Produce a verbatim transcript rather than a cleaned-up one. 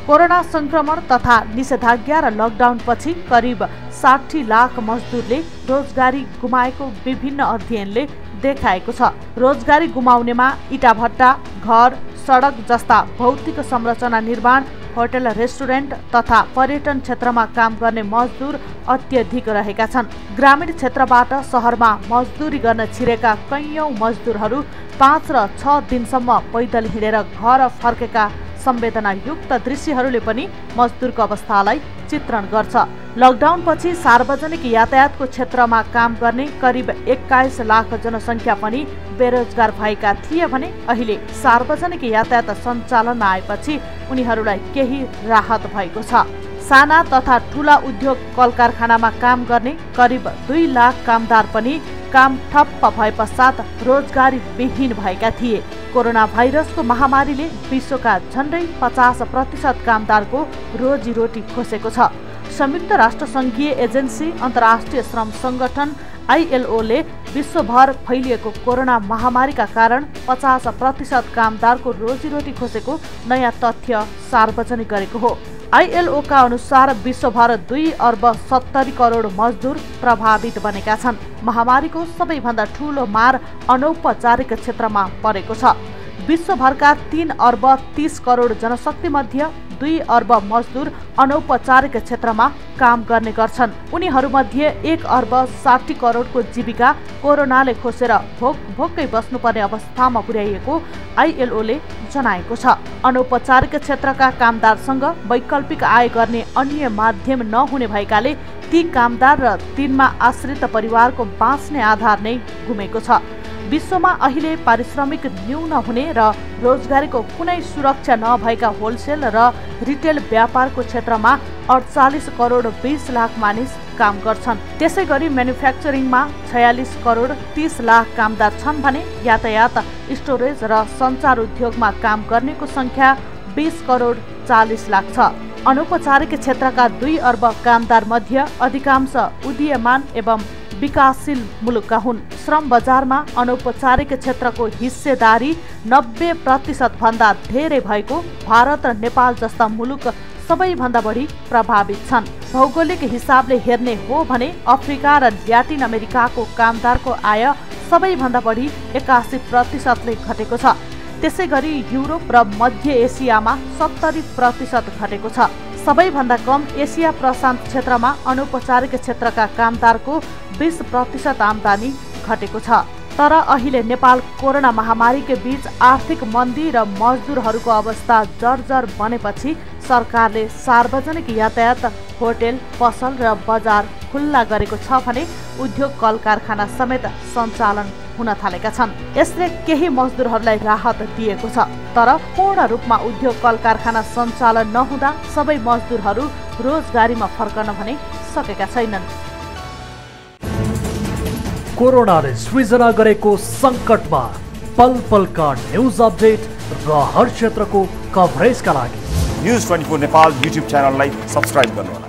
Corona संक्रमण तथा निषेधाज्ञा र लकडाउन पछि करिब साठी लाख मजदुरले रोजगारी गुमाएको विभिन्न अध्ययनले देखाएको छ। रोजगारी गुमाउनेमा इटाभट्टा, घर, सडक जस्ता भौतिक संरचना निर्माण, होटल, रेस्टुरेन्ट तथा पर्यटन क्षेत्रमा काम गर्ने मजदुर अत्यधिक रहेका छन्। ग्रामीण क्षेत्रबाट शहरमा मजदुरी गर्न छिरेका कैयौं मजदुरहरू पाँच र छ दिनसम्म पैदल हिँडेर घर फर्केका संवेदनायुक्त दृश्यहरूले पनि मजदुरको अवस्थालाई चित्रण गर्छ। लकडाउन पछि सार्वजनिक यातायातको क्षेत्रमा काम गर्ने करिब एक्काइस लाख जनसङ्ख्या पनि बेरोजगार भएका थिए भने अहिले सार्वजनिक यातायात सञ्चालनमा आएपछि उनीहरूलाई केही राहत भएको छ। साना तथा ठूला उद्योग कल कारखानामा काम गर्ने करिब दुई लाख कामदार पनि काम ठप्प भए पश्चात रोजगारी विहीन भएका थिए। कोरोना भाइरसको महामारीले विश्वका झन्डै पचास प्रतिशत कामदारको रोजीरोटी खोसेको छ। संयुक्त राष्ट्र संघीय एजेन्सी अन्तर्राष्ट्रिय श्रम संगठन आईएलओले विश्वभर फैलिएको कोरोना महामारीका कारण पचास प्रतिशत कामदारको रोजीरोटी खोसेको नयाँ तथ्य सार्वजनिक गरेको हो। आईएलओ का अनुसार विश्वभर दुई अर्ब सत्तरी करोड मजदुर प्रभावित बनेका छन्। महामारीको सबैभन्दा ठूलो मार अनौपचारिक क्षेत्रमा परेको छ। विश्वभरका तीन अर्ब तीस करोड जनशक्ति मध्ये दुई अर्ब मजदुर अनौपचारिक क्षेत्रमा काम गर्ने गर्छन्। उनीहरूमध्ये एक अर्ब साठी करोडको जीविका कोरोनाले खोसेर भोक भोकै बस्नुपर्ने अवस्थामा पुर्याइएको आईएलओले जनाएको छ। अनौपचारिक क्षेत्रका कामदारसँग वैकल्पिक आय गर्ने अन्य माध्यम नहुने भएकाले ती कामदार र तिनमा आश्रित परिवारको बाँच्ने आधार नै गुमेको छ। विश्वमा अहिले पारिश्रमिक न्यून हुने र रोजगारीको कुनै सुरक्षा नभएका होलसेल र रिटेल व्यापारको क्षेत्रमा अडचालिस करोड बीस लाख मानिस काम गर्छन्। त्यसै गरी म्यानुफ्याक्चरिङमा छयालिस करोड तीस लाख कामदार छन् भने यातायात, स्टोरेज र सञ्चार उद्योगमा काम गर्नेको संख्या बीस करोड चालीस लाख छ। अनौपचारिक क्षेत्रका दुई अर्ब कामदार मध्ये अधिकांश उदीयमान एवं विकासशील मुलुकका हुन्। श्रम बजारमा अनौपचारिक क्षेत्रको हिस्सेदारी नब्बे प्रतिशत भन्दा धेरै भएको भारत र नेपाल जस्ता मुलुक सबैभन्दा बढी प्रभावित छन्। भौगोलिक हिसाबले हेर्ने हो भने अफ्रिका र ल्याटिन अमेरिकाको कामदारको आय सबैभन्दा बढी एकासी प्रतिशतले घटेको छ। त्यसै गरी युरोप र मध्य एसियामा सत्तरी प्रतिशत घटेको छ। सबैभन्दा कम एसिया प्रशान्त क्षेत्रमा अनौपचारिक क्षेत्रका कामदारको बीस प्रतिशत आमदानी घटेको छ। तर अहिले नेपाल कोरोना महामारीकै बीच आर्थिक मन्दी र मजदुरहरूको अवस्था जर्जर बनेपछि सरकारले सार्वजनिक यातायात, होटेल, पसल र बजार खुल्ला गरेको छ भने उद्योग कल कारखाना समेत सञ्चालन हुन थालेका छन्। यसले केही मजदुरहरूलाई राहत दिएको छ, तर पूर्ण रूपमा उद्योग कल कारखाना सञ्चालन नहुँदा सबै मजदुरहरू रोजगारीमा फर्कन भने सकेका छैनन्। कोरोनाले सृजना गरेको संकटमा पल पलका न्यूज अपडेट र हर क्षेत्रको कभरेजका लागि news twenty four Nepal YouTube च्यानललाई सब्स्क्राइब गर्नुहोला।